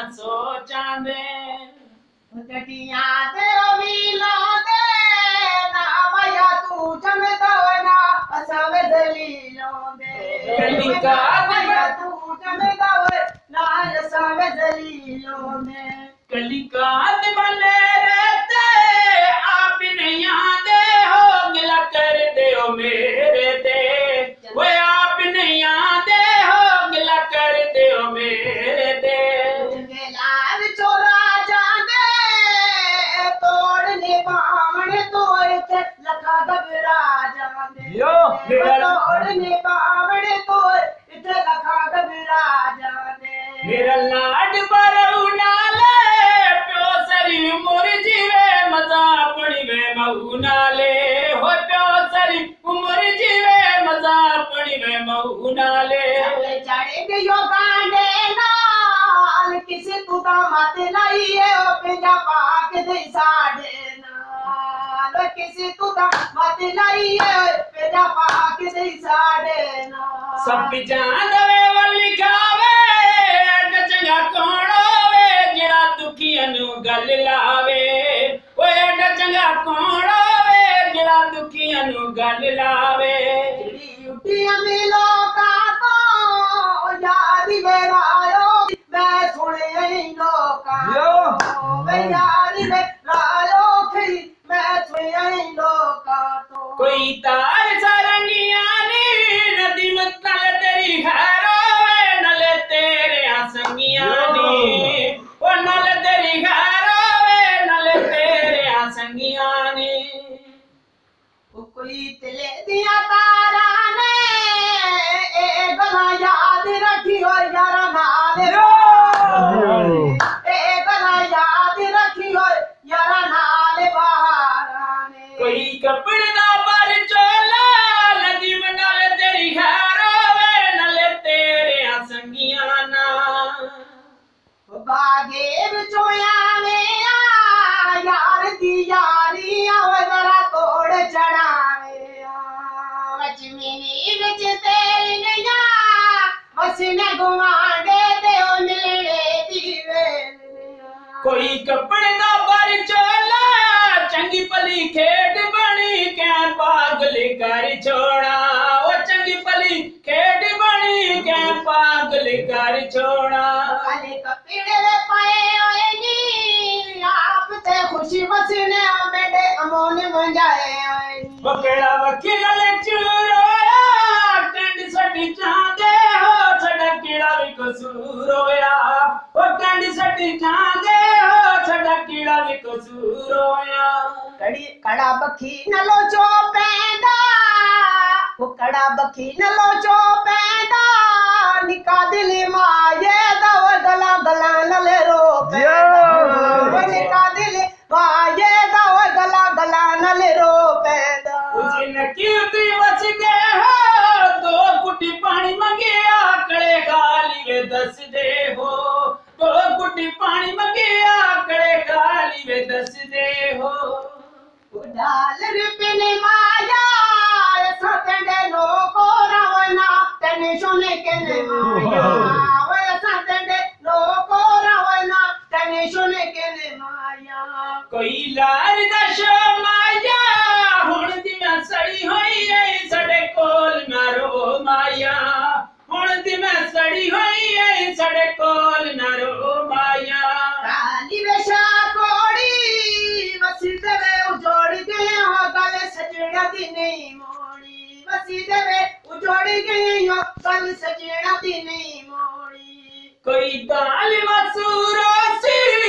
सोचां दे कटिया दे वीलो दे ना माया तू जमदा वना असावे दलीलो दे कलिका माया तू जमदा वना असावे दलीलो दे कलिका बने रहते आप नहीं आते हो गिला कर दे ओ मेरे दे वो आप नहीं आते हो गिला कर दे ओ मेरे दे लाल चोरा जाने तोड़ने बावण तोड़ के लखा घबरा जाने तोड़ने बावण तोड़ इथे लखा घबरा जाने मेरा लाड बरऊ नाले प्यो सरी उमर जीवे मजा पड़ी वे महू नाले हो प्यो सरी उमर जीवे मजा पड़ी वे महू नाले चढ़े गयो गांडे नाल किसी तू दा मत लाइए ओ पिंजा पाक दे साडे नाल किसी तू दा मत लाइए ओ पिंजा पाक दे साडे नाल सब जान दवे वली खावे अड चंगा कौन होवे जेड़ा दुखियां नु गल लावे ओए अड चंगा कौन होवे जेड़ा दुखियां नु गल लावे उठिया मिलो का तो याद मेरायो मैं सुने लोका मैं याद मेरायो खी मैं सुने लोका तो कोई तार सारंगिया नी नदी में तल तेरी हैरो नले तेरे आसंगिया नी ओ नल तेरी हैरो नले तेरे आसंगिया नी कोई तिले दिया तारा ने ए गला याद रखी हो यारा नाल ए गला याद रखी हो यारा नाल बहारा ने कोई कपड़े दा पर चोला नदी में नल तेरी हैरो नले तेरे आसंगिया ना बागे विचोया में यार दी यारी आवे जरा तोड़ चढ़ावे वचमिनी विच तेरी नया वसने गुवांडे ते ओ मिलने दीवे कोई कपड़े दा पर चोला चंगी पली खेड बनी के पागल कर छोड़ा ओ चंगी पली खेड बनी के पागल कर छोड़ा काले कपड़े पाए ओए नी आप ते खुशी वसने मेरे अमोन मंजाए ओए वो केड़ा वकील ले चूरोया कंड सटी चांदे हो छड़ा कीड़ा भी कसूर होया वो कंड सटी चांदे हो छड़ा कीड़ा भी कसूर होया कड़ी कड़ा बखी न लो चो पैदा वो कड़ा बखी न लो चो पैदा निका दिली माये दा वो गला गला नले रो पैदा वो निका दिली माये दा वो गला गला नले रो पैदा उजिन कीर्ति बच गए हो दो कुटी पानी मंगे आकड़े गाली वे दस दे हो दो कुटी पानी मंगे आकड़े गाली वे दस दे हो डाल रुपने माया सतंडे लोको रावना तने सोने के ने माया वो सतंडे लोको रावना तने सोने के ने माया कोई लार दशो माया हुण दी मैं सड़ी होई ऐ सड़े कोल ना रो माया हुण दी मैं सड़ी होई ऐ सड़े कोल ना रो माया काली वेशा कोड़ी मसीदे वे उजोड़ गए हो गल सजना दी नहीं मोड़ी मसीदे वे उजोड़ गए हो गल सजना दी नहीं मोड़ी कोई दाल मसूरो सी